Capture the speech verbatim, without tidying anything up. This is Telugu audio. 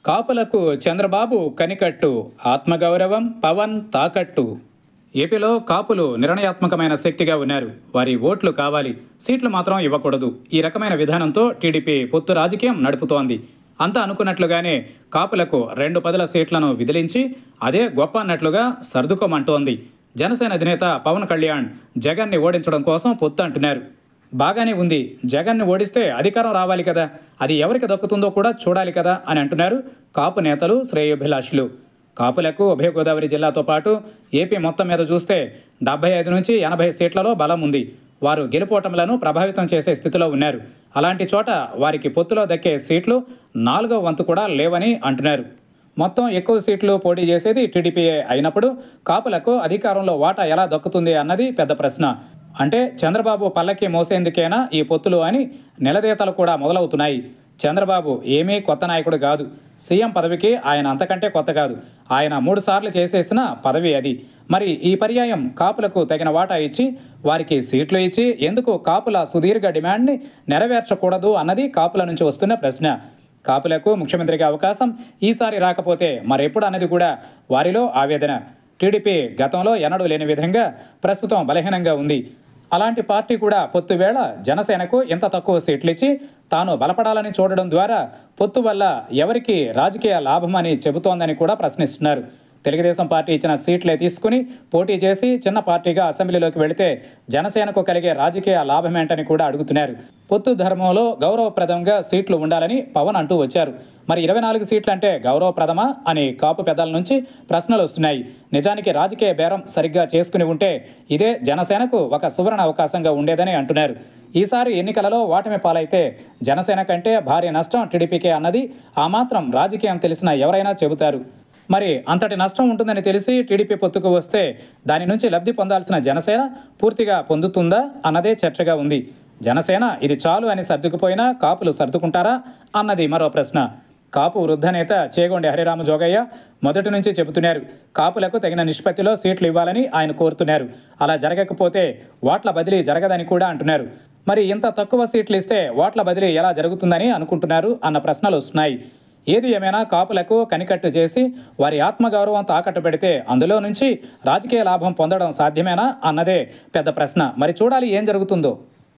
కాపులకు చంద్రబాబు కనికట్టు, ఆత్మగౌరవం పవన్ తాకట్టు. ఏపీలో కాపులు నిర్ణయాత్మకమైన శక్తిగా ఉన్నారు. వారి ఓట్లు కావాలి, సీట్లు మాత్రం ఇవ్వకూడదు. ఈ రకమైన విధానంతో టీడీపీ పొత్తు రాజకీయం నడుపుతోంది. అంతా అనుకున్నట్లుగానే కాపులకు రెండు పదుల సీట్లను విదిలించి అదే గొప్ప అన్నట్లుగా సర్దుకోమంటోంది. జనసేన అధినేత పవన్ కళ్యాణ్ జగన్ని ఓడించడం కోసం పొత్తు అంటున్నారు. బాగానే ఉంది, జగన్ని ఓడిస్తే అధికారం రావాలి కదా, అది ఎవరికి దక్కుతుందో కూడా చూడాలి కదా అని అంటున్నారు కాపు నేతలు, శ్రేయోభిలాషులు. కాపులకు ఉభయ గోదావరి జిల్లాతో పాటు ఏపీ మొత్తం మీద చూస్తే డెబ్బై ఐదు నుంచి ఎనభై సీట్లలో బలం ఉంది. వారు గెలుపోటములను ప్రభావితం చేసే స్థితిలో ఉన్నారు. అలాంటి చోట వారికి పొత్తులో దక్కే సీట్లు నాలుగో వంతు కూడా లేవని అంటున్నారు. మొత్తం ఎక్కువ సీట్లు పోటీ చేసేది టీడీపీఏ అయినప్పుడు కాపులకు అధికారంలో వాటా ఎలా దక్కుతుంది అన్నది పెద్ద ప్రశ్న. అంటే చంద్రబాబు పల్లకి మోసేందుకేనా ఈ పొత్తులు అని నిలదీతలు కూడా మొదలవుతున్నాయి. చంద్రబాబు ఏమీ కొత్త నాయకుడు కాదు. సీఎం పదవికి ఆయన అంతకంటే కొత్త కాదు. ఆయన మూడు సార్లు చేసేసిన పదవి అది. మరి ఈ పర్యాయం కాపులకు తగిన వాటా ఇచ్చి వారికి సీట్లు ఇచ్చి ఎందుకు కాపుల సుదీర్ఘ డిమాండ్ని నెరవేర్చకూడదు అన్నది కాపుల నుంచి వస్తున్న ప్రశ్న. కాపులకు ముఖ్యమంత్రిగా అవకాశం ఈసారి రాకపోతే మరెప్పుడు అన్నది కూడా వారిలో ఆవేదన. టీడీపీ గతంలో ఎన్నడూ లేని విధంగా ప్రస్తుతం బలహీనంగా ఉంది. అలాంటి పార్టీ కూడా పొత్తు వేళ జనసేనకు ఇంత తక్కువ సీట్లు ఇచ్చి తాను బలపడాలని చూడడం ద్వారా పొత్తు వల్ల ఎవరికి రాజకీయ లాభమని చెబుతోందని కూడా ప్రశ్నిస్తున్నారు. తెలుగుదేశం పార్టీ ఇచ్చిన సీట్లే తీసుకుని పోటీ చేసి చిన్న పార్టీగా అసెంబ్లీలోకి వెళితే జనసేనకు కలిగే రాజకీయ లాభమేంటని కూడా అడుగుతున్నారు. పొత్తు ధర్మంలో గౌరవప్రదంగా సీట్లు ఉండాలని పవన్ అంటూ వచ్చారు. మరి ఇరవై నాలుగు సీట్లు అంటే గౌరవప్రదమా అని కాపు పెద్దల నుంచి ప్రశ్నలు వస్తున్నాయి. నిజానికి రాజకీయ బేరం సరిగ్గా చేసుకుని ఉంటే ఇదే జనసేనకు ఒక సువర్ణ అవకాశంగా ఉండేదని అంటున్నారు. ఈసారి ఎన్నికలలో ఓటమి పాలైతే జనసేన కంటే భారీ నష్టం టీడీపీకే అన్నది ఆ మాత్రం రాజకీయం తెలిసిన ఎవరైనా చెబుతారు. మరి అంతటి నష్టం ఉంటుందని తెలిసి టీడీపీ పొత్తుకు వస్తే దాని నుంచి లబ్ధి పొందాల్సిన జనసేన పూర్తిగా పొందుతుందా అన్నదే చర్చగా ఉంది. జనసేన ఇది చాలు అని సర్దుకుపోయినా కాపులు సర్దుకుంటారా అన్నది మరో ప్రశ్న. కాపు వృద్ధ నేత చేగొండి హరిరామ జోగయ్య మొదటి నుంచి చెబుతున్నారు. కాపులకు తగిన నిష్పత్తిలో సీట్లు ఇవ్వాలని ఆయన కోరుతున్నారు. అలా జరగకపోతే ఓట్ల బదిలీ జరగదని కూడా అంటున్నారు. మరి ఇంత తక్కువ సీట్లు ఇస్తే ఓట్ల బదిలీ ఎలా జరుగుతుందని అనుకుంటున్నారు అన్న ప్రశ్నలు వస్తున్నాయి. ఏది ఏమైనా కాపులకు కనికట్టు చేసి వారి ఆత్మగౌరవం తాకట్టు పెడితే అందులో నుంచి రాజకీయ లాభం పొందడం సాధ్యమేనా అన్నదే పెద్ద ప్రశ్న. మరి చూడాలి ఏం జరుగుతుందో.